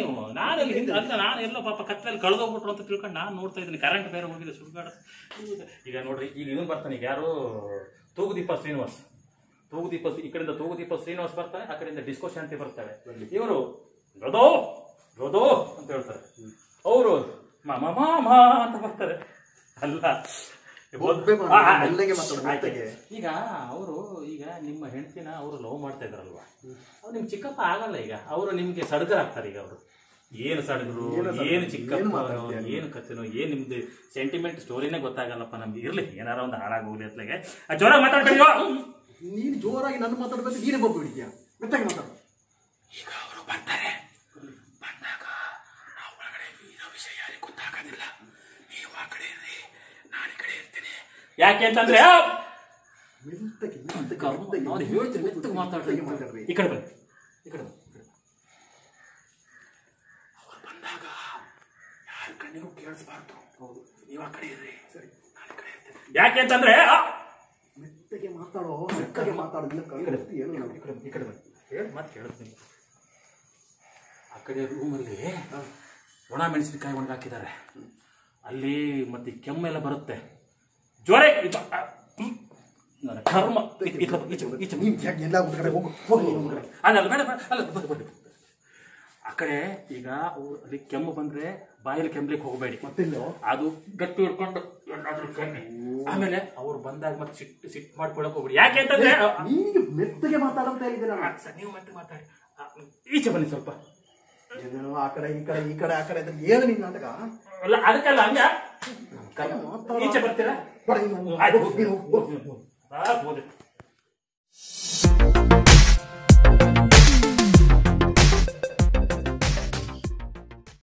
ನಾನಲ್ಲಿ ಹಿಂದೆ ಅಂತ ನಾನು ಎಲ್ಲೋ ಪಾಪ ಕತ್ತಲಲ್ಲಿ ಕಳೆದೋಗ್ಬಿಟ್ರು ಅಂತ ತಿಳ್ಕೊಂಡು ನಾನು ನೋಡ್ತಾ ಇದ್ದೀನಿ. ಕರೆಂಟ್ ಬೇರೆ ಹೋಗಿದೆ ಸುಡುಗಾಡ. ಈಗ ನೋಡ್ರಿ, ಈಗ ಇದನ್ನು ಬರ್ತಾನೆ. ಈಗ ಯಾರು ತೂಗುದೀಪ ಶ್ರೀನಿವಾಸ್, ಈ ಕಡೆಯಿಂದ ತೂಗುದೀಪ ಶ್ರೀನಿವಾಸ್ ಬರ್ತಾನೆ, ಆ ಕಡೆಯಿಂದ ಡಿಸ್ಕೋ ಶಾಂತಿ ಬರ್ತಾರೆ. ಇವರು ರೋದೋ ರೋದೋ ಅಂತ ಹೇಳ್ತಾರೆ, ಅವರು ಮಾಮಾ ಅಂತ ಬರ್ತಾರೆ. ಅಲ್ಲ ಈಗ ಅವರು ಈಗ ನಿಮ್ಮ ಹೆಂಡತಿನ ಅವರು ಲವ್ ಮಾಡ್ತಾ ಇದ್ರಲ್ವಾ, ಅವ್ರು ನಿಮ್ ಚಿಕ್ಕಪ್ಪ ಆಗಲ್ಲ. ಈಗ ಅವರು ನಿಮ್ಗೆ ಸಡಗರಾಗ್ತಾರೆ. ಈಗ ಅವರು ಏನು ಸಡಗರು, ಏನು ಚಿಕ್ಕಪ್ಪ, ಏನು ಕಥೆನೋ, ಏನ್ ನಿಮ್ದು ಸೆಂಟಿಮೆಂಟ್ ಸ್ಟೋರಿನೇ ಗೊತ್ತಾಗಲ್ಲಪ್ಪ ನಮ್ಗೆ. ಇರ್ಲಿ, ಏನಾರ ಒಂದು ಹಾಳಾಗೋಗ್ಲಿ ಅತ್ಲಾಗೆ. ಜೋರಾಗಿ ಮಾತಾಡ್ಬೇಡಿ. ನೀನು ಜೋರಾಗಿ ನನ್ನ ಮಾತಾಡ್ಬೇಕು, ನೀನೇ ಬಂದ್ಬಿಡಿದ್ಯಾ? ಮೆತ್ತಾಗಿ ಮಾತಾಡು. ಈಗ ಅವರು ಬರ್ತಾರೆ, ಬಂದಾಗ ನಾವು ಒಳಗಡೆ ಇರೋ ವಿಷಯ ಯಾರಿಗೆ ಗೊತ್ತಾಗೋದಿಲ್ಲ. ನೀವು ಆ ಕಡೆ ಇರ್ರಿ, ನಾನು ಈ ಕಡೆ ಇರ್ತೀನಿ. ಯಾಕೆ ಅಂತಂದ್ರೆ ಹೇಳ್ತೀನಿ, ಮೆತ್ತಗೆ ಮಾತಾಡ್ರಿ. ಈ ಕಡೆ ಬನ್ನಿ, ಈ ಕಡೆ ಬನ್ನಿ. ಅವ್ರು ಬಂದಾಗ ಯಾರ ಕಣ್ಣಿಗೂ ಕೇಳಿಸ್ಬಾರ್ದು. ಹೌದು, ನೀವು ಆ ಕಡೆ ಇರ್ರಿ, ಸರಿ, ನಾನು ಈ ಕಡೆ ಇರ್ತೀನಿ. ಯಾಕೆ ಅಂತಂದ್ರೆ ಮೆತ್ತಗೆ ಮಾತಾಡೋ, ಮೆತ್ತಗೆ ಮಾತಾಡೋದು. ಈ ಕಡೆ ಬನ್ನಿ, ಹೇಳಿ ಮತ್ತೆ ಕೇಳಿಸ್ತೀನಿ. ಆ ಕಡೆ ರೂಮಲ್ಲಿ ಒಣ ಮೆಣಸಿನಕಾಯಿ ಒಣಗಾಕಿದ್ದಾರೆ. ಅಲ್ಲಿ ಮತ್ತೆ ಕೆಮ್ಮೆಲ್ಲ ಬರುತ್ತೆ. ಜ್ವರ ಕರ್ಮ. ಅಲ್ಲ ಬೇಡ, ಅಲ್ಲ ಬನ್ನಿ. ಆ ಕಡೆ ಈಗ ಅಲ್ಲಿ ಕೆಮ್ಮು ಬಂದ್ರೆ ಬಾಯಲ್ಲಿ ಕೆಮ್ಲಿಕ್ಕೆ ಹೋಗಬೇಡಿ. ಅದು ಗಟ್ಟಿ ಹಿಡ್ಕೊಂಡು ಕಮ್ಮಿ. ಆಮೇಲೆ ಅವ್ರು ಬಂದಾಗ ಮತ್ತೆ ಸಿಟ್ಟು ಮಾಡ್ಕೊಳಕ್ ಹೋಗ್ಬಿಡಿ. ಯಾಕೆ ಅಂತಂದ್ರೆ ಮೆತ್ತಗೆ ಮಾತಾಡಂತ ಹೇಳಿದ್ರೆ ನೀವು ಮತ್ತೆ ಮಾತಾಡಿ. ಈಚೆ ಬನ್ನಿ ಸ್ವಲ್ಪ. ಆ ಕಡೆ ಈ ಕಡೆ ಈ ಕಡೆ ಆ ಕಡೆ ಏನು ನಿನ್ ನಾಟಕ? ಅಲ್ಲ ಅದಕ್ಕಲ್ಲ, ಹಂಗ ಈಚೆ ಬರ್ತೀರಾ?